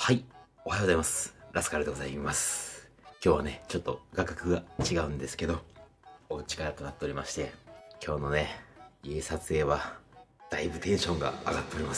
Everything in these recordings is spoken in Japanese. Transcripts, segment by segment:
はい、おはようございます。ラスカルでございます。今日はね、ちょっと画角が違うんですけど、お家からとなっておりまして、今日のね、家撮影は、だいぶテンションが上がっております。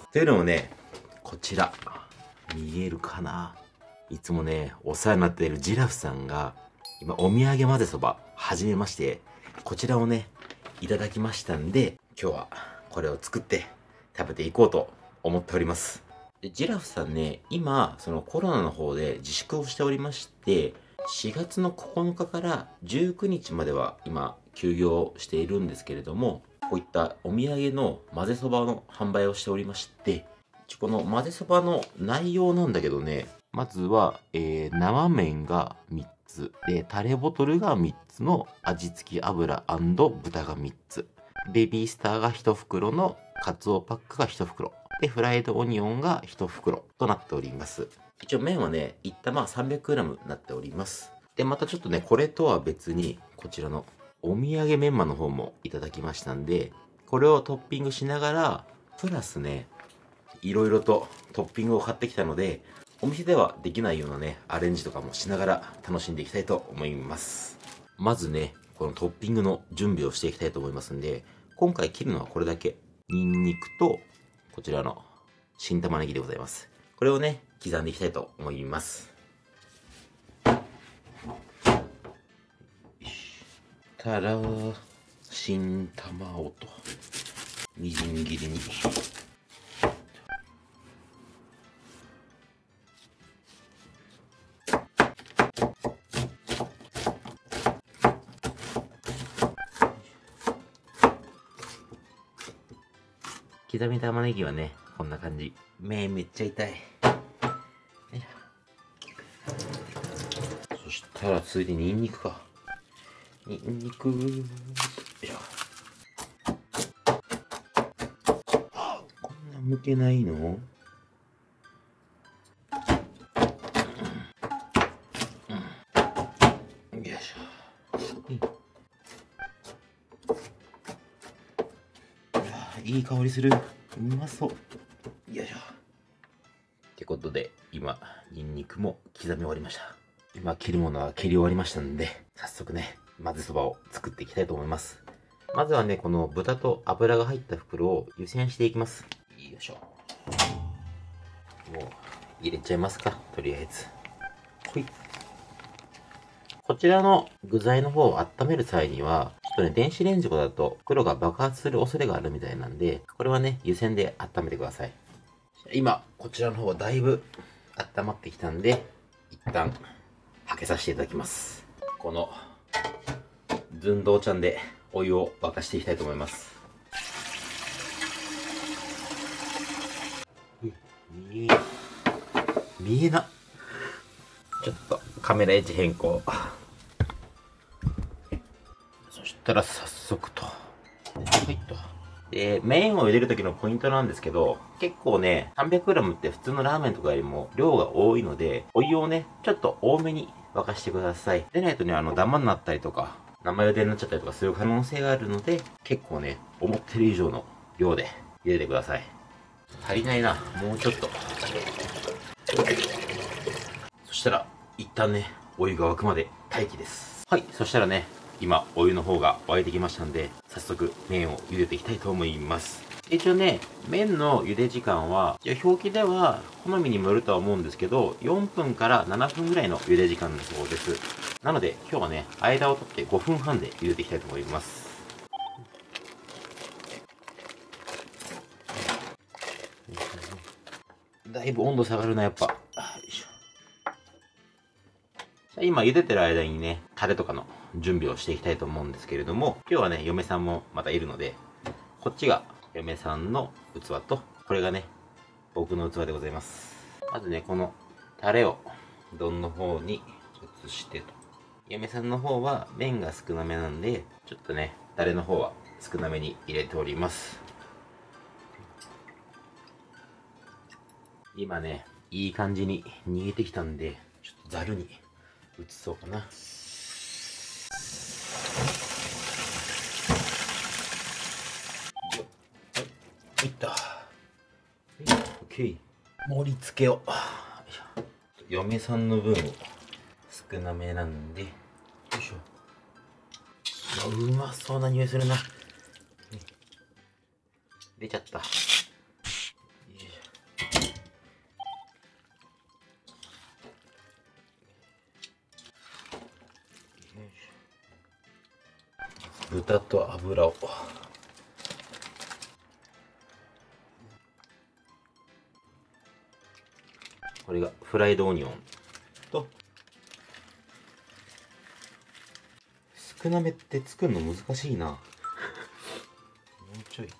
というのもね、こちら、見えるかな？いつもね、お世話になっているジラフさんが、今、お土産混ぜそば、始めまして、こちらをね、いただきましたんで、今日はこれを作って食べていこうと思っております。で、ジラフさんね、今、そのコロナの方で自粛をしておりまして、4月の9日から19日までは今、休業しているんですけれども、こういったお土産の混ぜそばの販売をしておりまして、この混ぜそばの内容なんだけどね、まずは、生麺が3つ、で、タレボトルが3つの味付き油&豚が3つ、ベビースターが1袋のカツオパックが1袋、で、フライドオニオンが1袋となっております。一応麺はね、1玉 300g になっております。で、またちょっとね、これとは別に、こちらのお土産メンマの方もいただきましたんで、これをトッピングしながら、プラスね、いろいろとトッピングを買ってきたので、お店ではできないようなね、アレンジとかもしながら楽しんでいきたいと思います。まずね、このトッピングの準備をしていきたいと思いますんで、今回切るのはこれだけ。ニンニクと、こちらの新玉ねぎでございます。これをね、刻んでいきたいと思います。たら、新玉をと、みじん切りに。刻み玉ねぎはね、こんな感じ。目めっちゃ痛い。そしたらついでにニンニクか。ニンニク、よいしょ。こんな剥けないの？よいしょ。いい香りする。うまそう。よいしょ。ってことで、今、ニンニクも刻み終わりました。今、切るものは切り終わりましたんで、早速ね、混ぜそばを作っていきたいと思います。まずはね、この豚と油が入った袋を湯煎していきます。よいしょ。もう、入れちゃいますか、とりあえず。ほい。こちらの具材の方を温める際には、ちょっとね、電子レンジとかだと袋が爆発する恐れがあるみたいなんで、これはね、湯煎で温めてください。今、こちらの方はだいぶ温まってきたんで、一旦、はけさせていただきます。この、寸胴ちゃんでお湯を沸かしていきたいと思います。見えな。ちょっとカメラ位置変更。そしたら早速と。はいと。で、麺を茹でる時のポイントなんですけど、結構ね、300g って普通のラーメンとかよりも量が多いので、お湯をね、ちょっと多めに沸かしてください。でないとね、ダマになったりとか、生茹でになっちゃったりとかする可能性があるので、結構ね、思ってる以上の量で茹でてください。足りないな。もうちょっと。そしたら、一旦ね、お湯が沸くまで待機です。はい、そしたらね、今、お湯の方が沸いてきましたんで、早速、麺を茹でていきたいと思います。一応ね、麺の茹で時間は、表記では好みにもよるとは思うんですけど、4分から7分ぐらいの茹で時間だそうです。なので、今日はね、間を取って5分半で茹でていきたいと思います。だいぶ温度下がるな、やっぱ。今茹でてる間にね、タレとかの準備をしていきたいと思うんですけれども、今日はね、嫁さんもまたいるので、こっちが嫁さんの器と、これがね、僕の器でございます。まずね、このタレを丼の方に移してと。嫁さんの方は麺が少なめなんで、ちょっとね、タレの方は少なめに入れております。今ね、いい感じに煮えてきたんで、ちょっとざるに移そうかな。いった。オッケー。盛り付けを嫁さんの分少なめなんで、よいしょ。うまそうな匂いするな。出ちゃった。よいしょ。豚と油を。これがフライドオニオンと、少なめって作るの難しいな。もうちょい。こ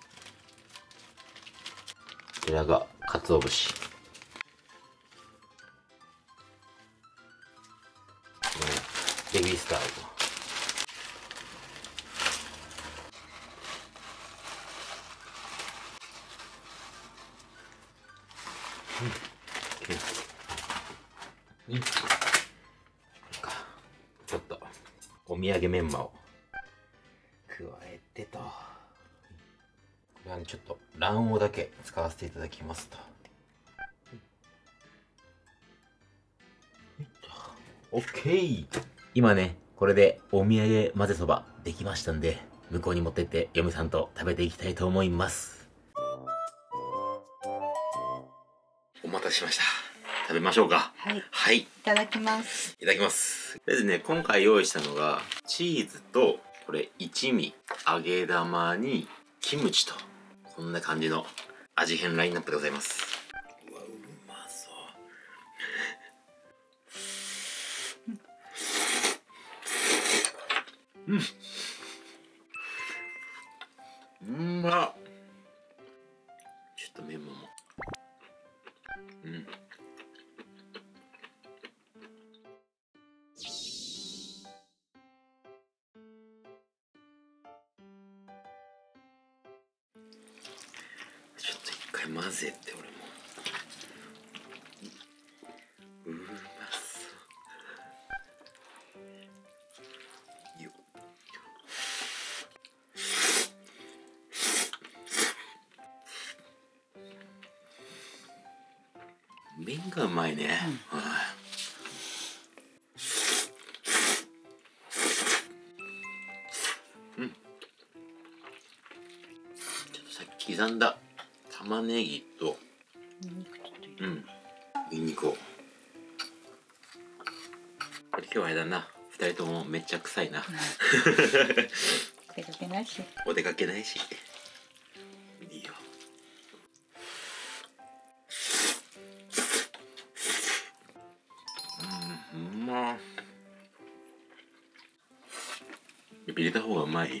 ちらが鰹節。ベビースターと。ちょっとお土産メンマを加えてと、これはねちょっと卵黄だけ使わせていただきますと。オッケー。今ねこれでお土産混ぜそばできましたんで、向こうに持ってって嫁さんと食べていきたいと思います。お待たせしました。食べましょうか。 はい。 はい。 いただきます。 いただきます。ですね、今回用意したのがチーズとこれ一味、揚げ玉にキムチと、こんな感じの味変ラインナップでございます。うわ、うまそう。うん。うまっ。ちょっとメンマも。うん。ちょっと一回混ぜて、俺も。うまそうよ。麺がうまいね。うん。ちょっとさっき刻んだ玉ねぎと、ニンニクを。これ今日はあれだな、2人ともめっちゃ臭いな。 お出かけないし。 お出かけないし。いいよ。うまっ。入れた方がうまい。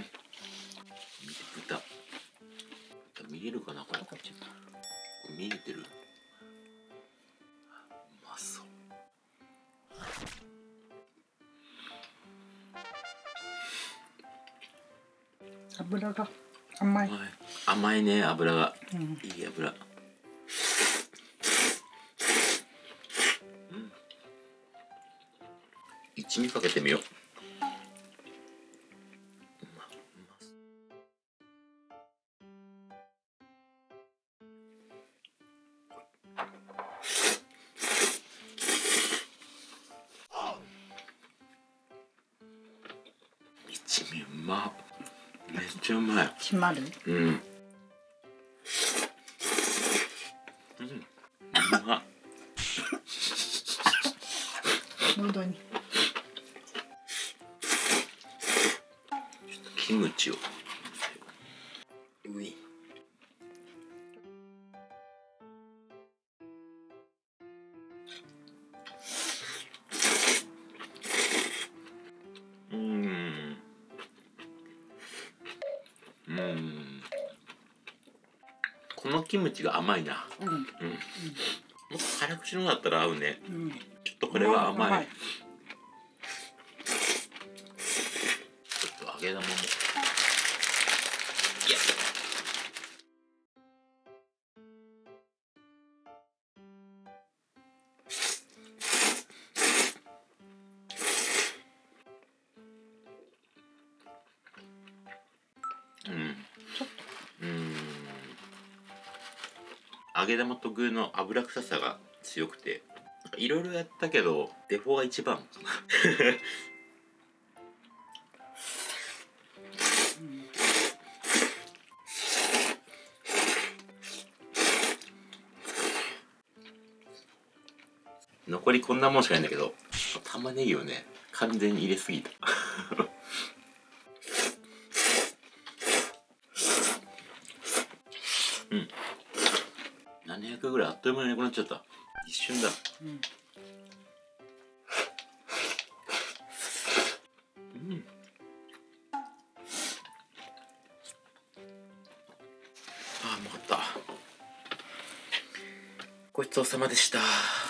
豚見えるかな、これ。見えてる。うまそう。 油が甘い。 甘いね、油が。いい油。一味かけてみよう。一味うまっ。めっちゃうまい。 締まる。 うん。うまっ。 喉に。 ちょっとキムチを。うい。このキムチが甘いな。もっと辛口のだったら合うね。ちょっとこれは甘い。ちょっと揚げ玉も。いや。揚げ玉特有の油臭さが強くて、 いろいろやったけどデフォが一番残りこんなもんしかないんだけど、玉ねぎをね完全に入れすぎたうん、700ぐらいあっという間になくなっちゃった。一瞬だ。ああ、うまかった。ごちそうさまでした。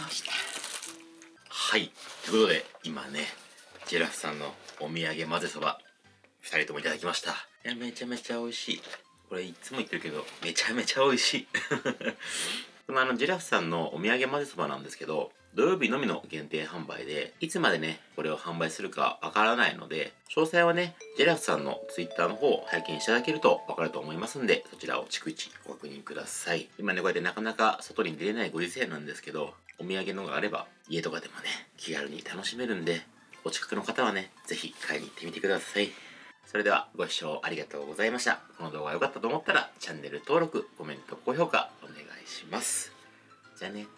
はい、ということで今ねジェラフさんのお土産混ぜそば2人ともいただきました。いや、めちゃめちゃ美味しい。これいつも言ってるけどめちゃめちゃ美味しいこのジェラフさんのお土産混ぜそばなんですけど、土曜日のみの限定販売で、いつまでねこれを販売するかわからないので、詳細はねジェラフさんの Twitter の方を拝見していただけるとわかると思いますんで、そちらを逐一ご確認ください。今ねこうやってなかなか外に出れないご時世なんですけど、お土産のがあれば家とかでもね気軽に楽しめるんで、お近くの方はね是非買いに行ってみてください。それではご視聴ありがとうございました。この動画が良かったと思ったらチャンネル登録、コメント、高評価お願いします。じゃあね。